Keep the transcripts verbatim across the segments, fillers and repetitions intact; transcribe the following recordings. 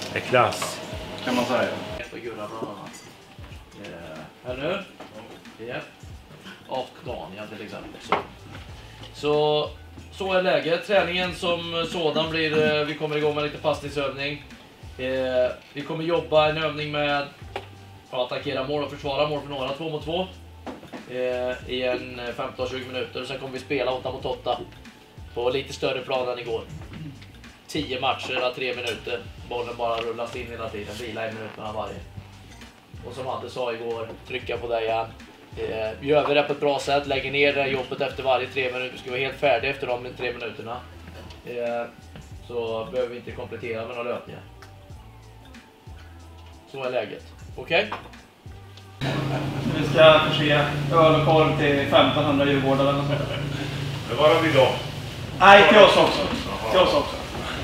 är klass. Kan man säga. Eller? Ja. Och Daniel till exempel. Så. så så är läget. Träningen som sådan blir, vi kommer igång med lite passningsövning. Eh, vi kommer jobba en övning med att attackera mål och försvara mål för några, två mot två. Eh, I en femton till tjugo minuter. Sen kommer vi spela åtta mot åtta. På lite större plan än igår. tio matcher, eller tre minuter. Bollen bara rullas in hela tiden. Vila en minut mellan varje. Och som Anders sa igår, trycka på det igen. Eh, gör vi det på ett bra sätt, lägger ner det jobbet efter varje tre minuter. Vi ska vara helt färdiga efter de tre minuterna. Eh, så behöver vi inte komplettera med några löpningar. Så är läget. Okej? Okay? Vi ska förse öl och korv till femtonhundra djurgårdare. Det var de idag. Nej, till oss också. Till oss också.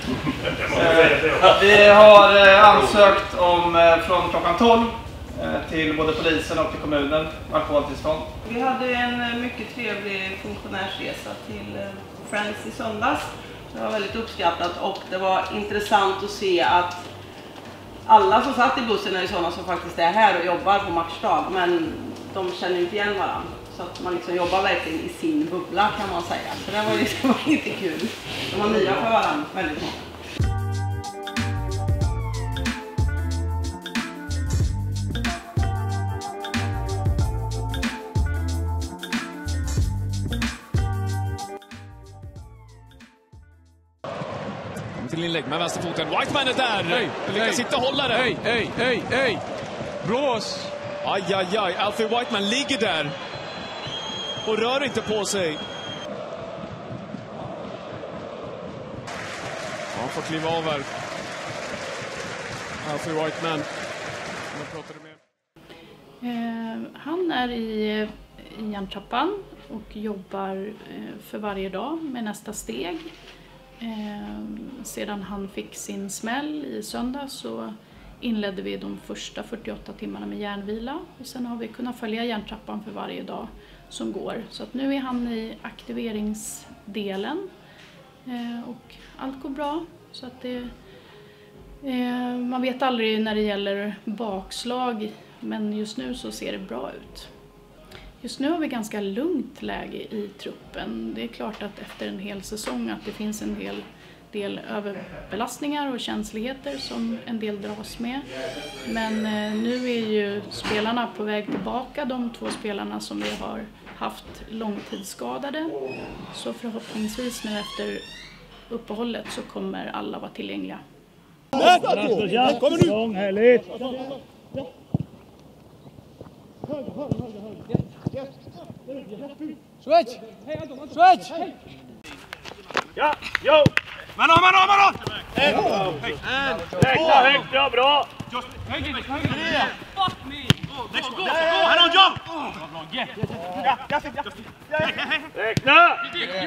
Vi har ansökt om från klockan tolv till både polisen och till kommunen alkoholtillstånd. Vi hade en mycket trevlig funktionärsresa till Friends i söndags. Det var väldigt uppskattat och det var intressant att se att alla som satt i bussen är sådana som faktiskt är här och jobbar på matchdag, men de känner inte igen varandra. Så att man liksom jobbar verkligen i sin bubbla kan man säga. Så det var liksom lite kul. De var nya för varandra väldigt många. Till inlägg med vänsterfoten. Whiteman är där. Hey, lyckas hey, inte hålla det. Hej, hej, hej, hej. Blås. Aj, aj, aj. Alfie Whiteman ligger där. Och rör inte på sig. Han får kliva av här. Alfie Whiteman. Eh, han är i, i Järntrappan och jobbar eh, för varje dag med nästa steg. Eh, sedan han fick sin smäll i söndag så inledde vi de första fyrtioåtta timmarna med järnvila. Och sen har vi kunnat följa Järntrappan för varje dag som går. Så att nu är han i aktiveringsdelen eh, och allt går bra. Så att det, eh, man vet aldrig när det gäller bakslag, men just nu så ser det bra ut. Just nu har vi ganska lugnt läge i truppen. Det är klart att efter en hel säsong att det finns en hel del överbelastningar och känsligheter som en del dras med. Men eh, nu är ju spelarna på väg tillbaka, de två spelarna som vi har haft långtidsskadade. Så förhoppningsvis nu efter uppehållet så kommer alla vara tillgängliga. Kommer nu! Härligt! Switch! Switch! Ja, jo! Manon, Manon, Manon! Räkna högt, ja, bra! Fuck me! Let's go! Manon, jump! Ja, Justin, Justin! Räkna!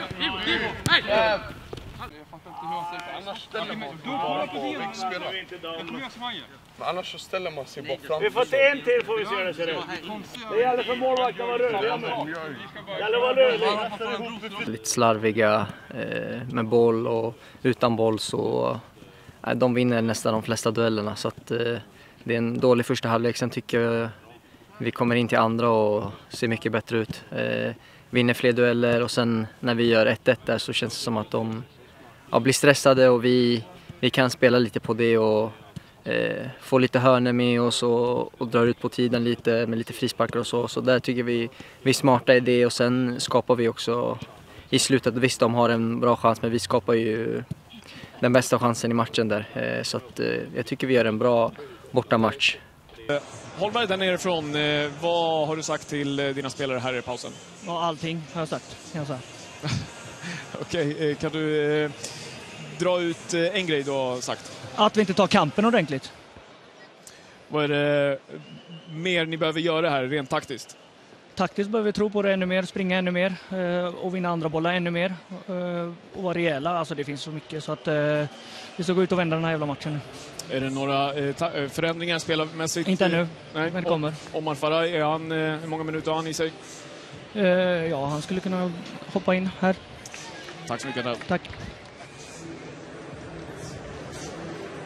Annars ställer man sig bara på växtspelare. Men annars så ställer man sig bara framför. Vi får till en till får vi se det ser ut. Det gäller för målvakten att vara rörliga med. Det gäller att vara rörlig. Lite slarviga eh, med boll och utan boll så eh, de vinner nästan de flesta duellerna. Så att, eh, det är en dålig första halvlek. Sen tycker jag vi kommer in till andra och ser mycket bättre ut. Eh, vinner fler dueller och sen när vi gör ett ett där så känns det som att de ja, blir stressade och vi, vi kan spela lite på det och eh, få lite hörner med oss och, och dra ut på tiden lite med lite frisparkar och så. Så där tycker vi vi är smarta i det och sen skapar vi också i slutet. Visst, de har en bra chans men vi skapar ju den bästa chansen i matchen där. Eh, så att, eh, jag tycker vi gör en bra bortamatch. Holmberg där nerifrån, eh, vad har du sagt till eh, dina spelare här i pausen? Ja, allting har jag sagt, kan jag säga. Okej, okay, kan du eh, dra ut eh, en grej du har sagt? Att vi inte tar kampen ordentligt. Vad är det mer ni behöver göra här rent taktiskt? Taktiskt behöver vi tro på det ännu mer, springa ännu mer eh, och vinna andra bollar ännu mer eh, och vara rejäla. Alltså det finns så mycket så att eh, vi ska gå ut och vända den här jävla matchen nu. Är det några eh, ta- förändringar spelarmässigt? Inte ännu, Nej. men det kommer. Och Omar Faraj, är han, eh, hur många minuter har han i sig? Eh, ja, han skulle kunna hoppa in här. Tack så mycket. Tack.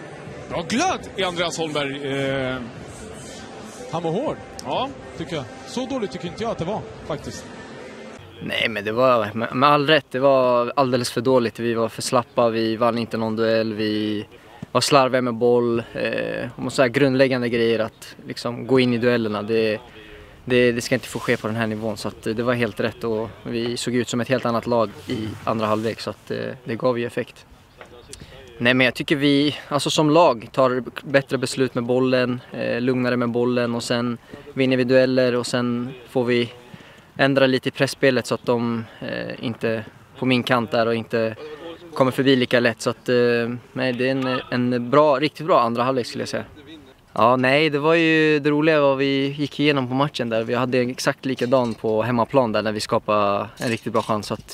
Bra glöd i Andreas Holmberg. Eh, han var hård. Ja, tycker jag. Så dåligt tycker inte jag att det var, faktiskt. Nej, men det var med, med all rätt. Det var alldeles för dåligt. Vi var för slappa, vi vann inte någon duell. Vi var slarviga med boll. Eh, och så här grundläggande grejer att liksom gå in i duellerna. Det, det, det ska inte få ske på den här nivån. Så att det var helt rätt och vi såg ut som ett helt annat lag i andra halvlek. Så att eh, det gav ju effekt. Nej, men jag tycker vi, alltså som lag, tar bättre beslut med bollen, eh, lugnare med bollen och sen vinner vi dueller och sen får vi ändra lite i pressspelet så att de eh, inte på min kant där och inte kommer förbi lika lätt. Så att eh, nej, det är en, en bra, riktigt bra andra halvlek skulle jag säga. Ja, nej, det var ju det roliga vad vi gick igenom på matchen där. Vi hade exakt likadan på hemmaplan där när vi skapade en riktigt bra chans. Att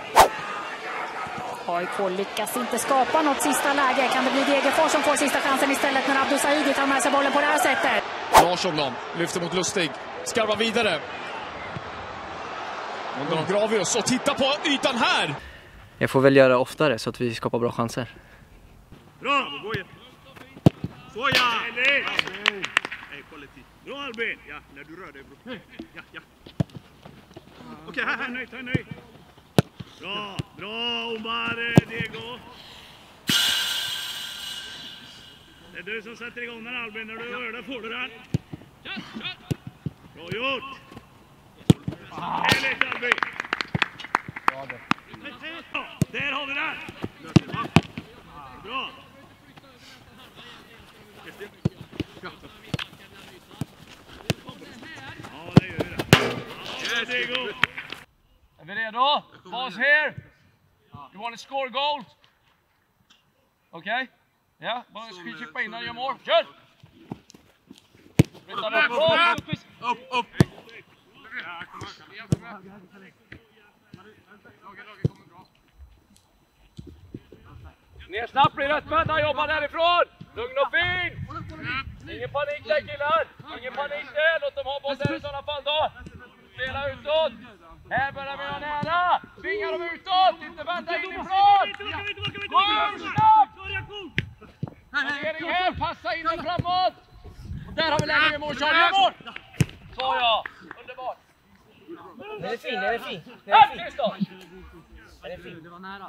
A I K lyckas inte skapa något sista läge. Kan det bli Degerfors som får sista chansen istället när Abdul Saidi tar med sig bollen på det här sättet? Larsson då, lyfter mot Lustig. Skarvar vidare. Och Gravius och titta på ytan här. Jag får väl göra oftare så att vi skapar bra chanser. Bra, Boje. Så ja. Nej, kollektiv. Bra Albin. Ja, när du rör dig bro. Ja, ja. Okej, här, här, nöjt, här, nöjt. Bra, bra Omar, Diego. Det är du som sätter igång den Albin. När du rör dig får du den. Bra gjort. Härligt Albin. Där har vi den. Bra. Ja, det gör vi det. Ja, Diego. Är vi redo? Pause here. You want to score goals? Okej? Ja, bara chippa in och göra mål. Kör! Upp, upp! Ner snabbt, blir rättvända, jobba därifrån! Lugn och fin! Ingen panik där killar! Ingen panik där, låt dem ha boll där i sådana fall då! Spela utåt! Här börjar vi vara nära! Tvinga dem utåt, inte vända inifrån! Gå ut snabbt! Planering här, passa in och framåt! Och där har vi läge med mål, Charlie, mål! Så ja, underbart! Den är fin, den är fin. Den är fin. Här, Den är fin. Det var nära.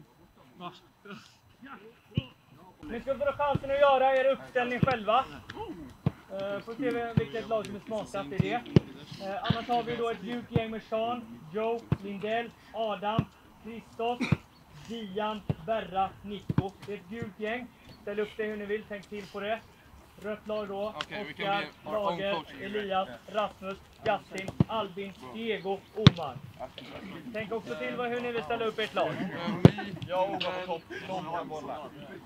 Ni ska få chansen att göra er uppställning själva. Uh, får se vilket lag som är smartast i det. Uh, annars har vi då ett mjukgäng med Sean, Joe, Lindell, Adam, Christos, Gian, Berra, Nico. Det är ett gult gäng. Ställ upp det hur ni vill, tänk till på det. Rött lag då, okay, Oskar, Lager, Elias, Rasmus, Justin, Albin, Diego, Omar. Tänk också till vad, hur ni vill ställa upp ert lag. Jag och Omar på topp. De har bollar.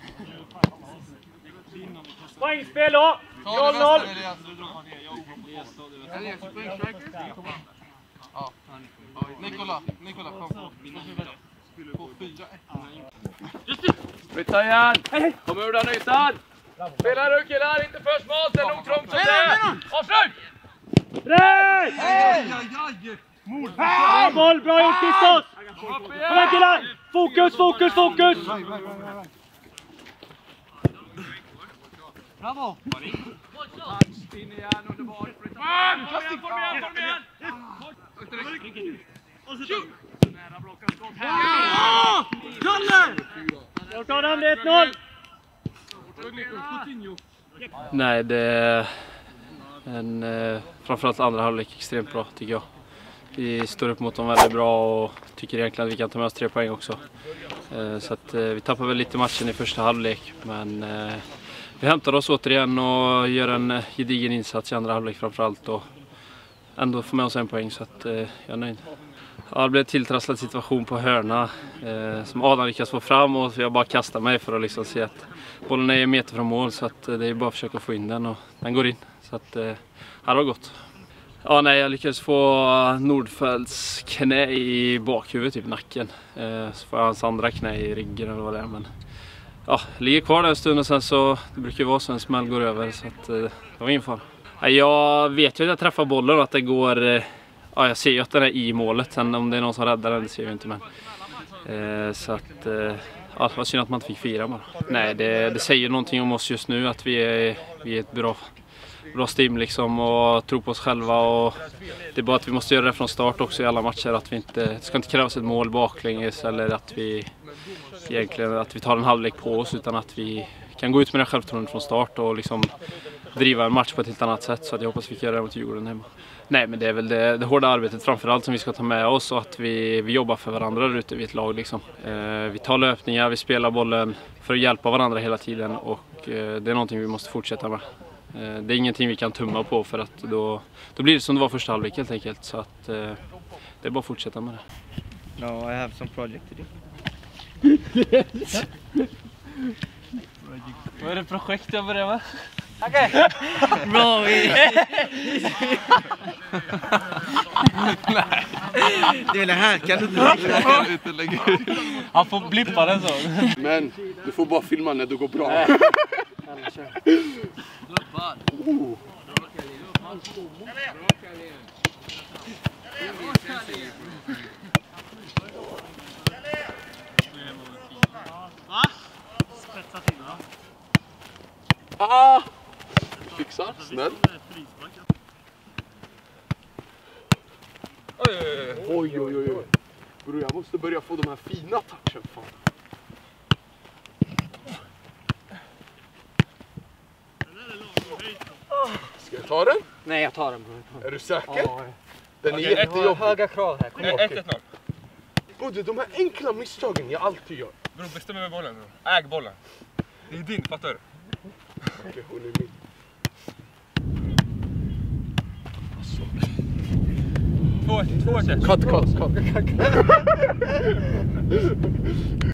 Poängspel då! noll noll! Nikola, Nikola, kom. På fyra ett. Flytta igen! Kom ur den ytan! Spela du killar, inte för smalt, det är nog trångt som det är! Avslut! Rätt! Bra boll, bra gjort Christos! Kom igen killar! Fokus, fokus, fokus! Bravo! In igen, underbart! Kom igen, kom igen, kom igen! Och så tar Nära blockat skott här! Ja! Kalle! Jag tar den, det är ett noll! Nej, det är en, eh, framförallt andra halvlek extremt bra tycker jag. Vi står upp mot dem väldigt bra och tycker egentligen att vi kan ta med oss tre poäng också. Eh, så att, eh, vi tappar väl lite matchen i första halvlek, men eh, vi hämtar oss återigen och gör en eh, gedigen insats i andra halvlek framförallt och ändå får med oss en poäng, så att, eh, jag är nöjd. Ja, det blev en tilltrasslad situation på hörna eh, som Adam lyckas få fram och jag bara kastar mig för att liksom se att bollen är en meter från mål, så att, eh, det är bara att försöka få in den och den går in. Så att, eh, det var gott. Ja, nej, jag lyckades få Nordfeldts knä i bakhuvudet, typ nacken. Eh, så får jag hans andra knä i ryggen eller vad det är. Men ja, ligger kvar där en stund och sen så, det brukar ju vara så en smäll går över, så att, eh, det var ingen fara. Ja, jag vet ju att jag träffar bollen och att det går, eh, ja, jag ser ju att den är i målet. Sen om det är någon som räddar den, det ser jag inte, men Eh, så att, eh, ja, det var synd att man inte fick fira bara. Nej, det, det säger någonting om oss just nu att vi är, vi är ett bra, bra team liksom och tror på oss själva. Och det är bara att vi måste göra det från start också i alla matcher. Att vi inte, det ska inte krävas ett mål baklänges eller att vi, egentligen, att vi tar en halvlek på oss, utan att vi kan gå ut med det självförtroendet från start och liksom driva en match på ett helt annat sätt. Så att jag hoppas vi kan göra det mot Djurgården hemma. Nej, men det är väl det, det hårda arbetet framförallt som vi ska ta med oss och att vi, vi jobbar för varandra där ute vid ett lag. Liksom. Eh, vi tar löpningar, vi spelar bollen för att hjälpa varandra hela tiden och eh, det är någonting vi måste fortsätta med. Eh, det är ingenting vi kan tumma på för att då, då blir det som det var första halvlek helt enkelt. Så att eh, det är bara att fortsätta med det. No, I have some project to do. Vad är det projekt jag börjar med? Okej. Bra, vi... Nej. Det är det här, kan du inte lägga ut? Han får blippa den så. Men du får bara filma när det går bra. Oh. Va? Spetsa till va? Ah! Fixar, snäll. Oj, oj, oj, oj, oj. Bro, jag måste börja få de här fina touchen, fan. Ska jag ta den? Nej, jag tar den, bro. Är du säker? Ja. Den är Okej, jättejobbig. höga krav här. Kom ett ett noll. Bro, det är de här enkla misstagen jag alltid gör. Bro, bestäm över bollen, bro. Äg bollen. Det är din, fattar du? Okej, hon är min. Två ett, två ett. Cut, cut, cut.